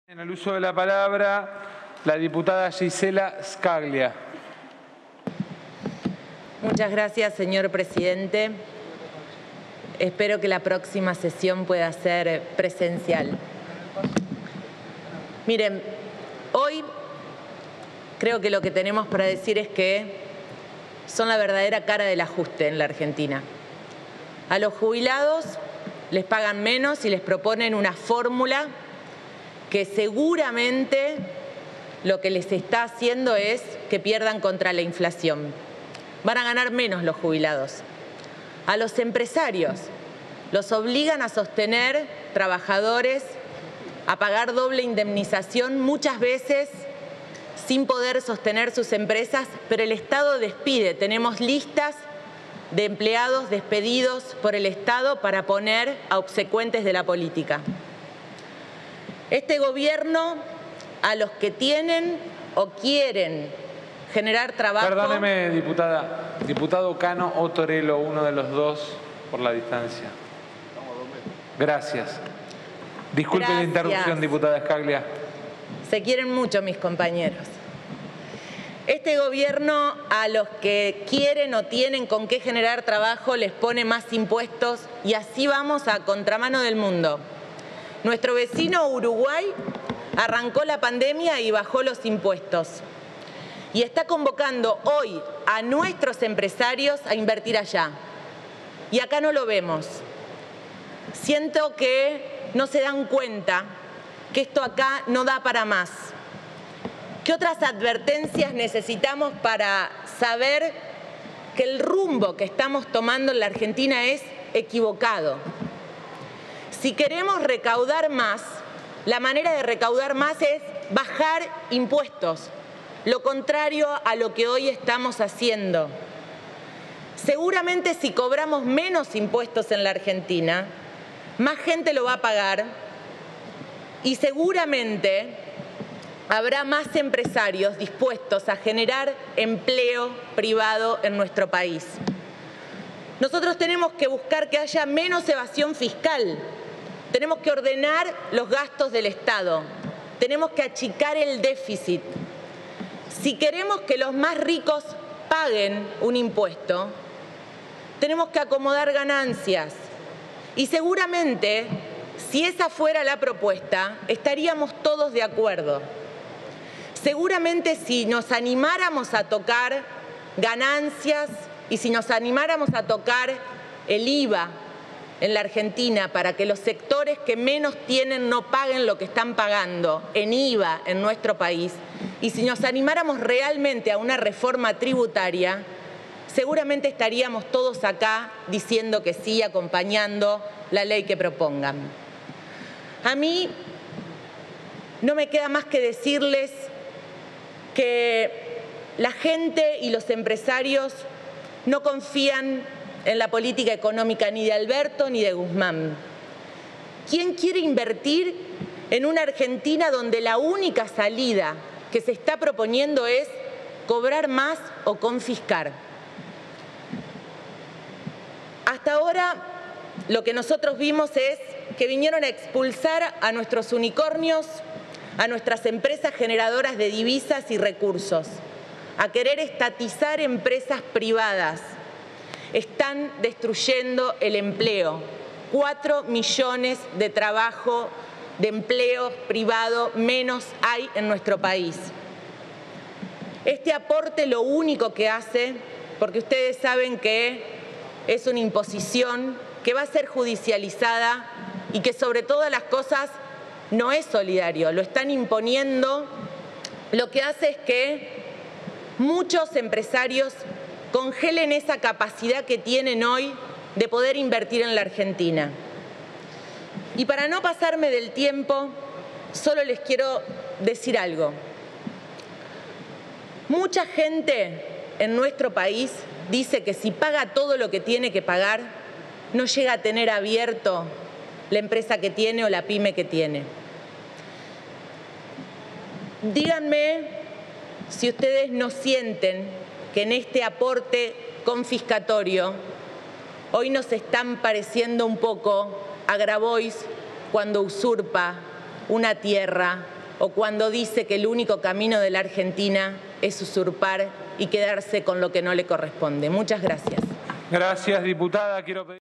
En el uso de la palabra, la diputada Gisela Scaglia. Muchas gracias, señor presidente. Espero que la próxima sesión pueda ser presencial. Miren, hoy creo que lo que tenemos para decir es que son la verdadera cara del ajuste en la Argentina. A los jubilados les pagan menos y les proponen una fórmula que seguramente lo que les está haciendo es que pierdan contra la inflación. Van a ganar menos los jubilados. A los empresarios los obligan a sostener trabajadores, a pagar doble indemnización, muchas veces sin poder sostener sus empresas, pero el Estado despide. Tenemos listas de empleados despedidos por el Estado para poner a obsecuentes de la política. Este gobierno, a los que tienen o quieren generar trabajo... Perdóneme, diputada. Diputado Cano o Torello, uno de los dos, por la distancia. Gracias. Disculpe la interrupción, diputada Scaglia. Se quieren mucho mis compañeros. Este gobierno, a los que quieren o tienen con qué generar trabajo, les pone más impuestos y así vamos a contramano del mundo. Nuestro vecino Uruguay arrancó la pandemia y bajó los impuestos. Y está convocando hoy a nuestros empresarios a invertir allá. Y acá no lo vemos. Siento que no se dan cuenta que esto acá no da para más. ¿Qué otras advertencias necesitamos para saber que el rumbo que estamos tomando en la Argentina es equivocado? Si queremos recaudar más, la manera de recaudar más es bajar impuestos, lo contrario a lo que hoy estamos haciendo. Seguramente si cobramos menos impuestos en la Argentina, más gente lo va a pagar y seguramente habrá más empresarios dispuestos a generar empleo privado en nuestro país. Nosotros tenemos que buscar que haya menos evasión fiscal. Tenemos que ordenar los gastos del Estado. Tenemos que achicar el déficit. Si queremos que los más ricos paguen un impuesto, tenemos que acomodar ganancias. Y seguramente, si esa fuera la propuesta, estaríamos todos de acuerdo. Seguramente si nos animáramos a tocar ganancias y si nos animáramos a tocar el IVA en la Argentina para que los sectores que menos tienen no paguen lo que están pagando en IVA en nuestro país, y si nos animáramos realmente a una reforma tributaria, seguramente estaríamos todos acá diciendo que sí, acompañando la ley que propongan. A mí no me queda más que decirles que la gente y los empresarios no confían en la política económica ni de Alberto ni de Guzmán. ¿Quién quiere invertir en una Argentina donde la única salida que se está proponiendo es cobrar más o confiscar? Hasta ahora lo que nosotros vimos es que vinieron a expulsar a nuestros unicornios, a nuestras empresas generadoras de divisas y recursos, a querer estatizar empresas privadas. Están destruyendo el empleo. 4 millones de trabajo, de empleo privado menos hay en nuestro país. Este aporte lo único que hace, porque ustedes saben que es una imposición que va a ser judicializada y que sobre todas las cosas no es solidario, lo están imponiendo, lo que hace es que muchos empresarios congelen esa capacidad que tienen hoy de poder invertir en la Argentina. Y para no pasarme del tiempo, solo les quiero decir algo. Mucha gente en nuestro país dice que si paga todo lo que tiene que pagar, no llega a tener abierto la empresa que tiene o la pyme que tiene. Díganme si ustedes no sienten que en este aporte confiscatorio hoy nos están pareciendo un poco a Grabois cuando usurpa una tierra o cuando dice que el único camino de la Argentina es usurpar y quedarse con lo que no le corresponde. Muchas gracias. Gracias, diputada. Quiero pedir...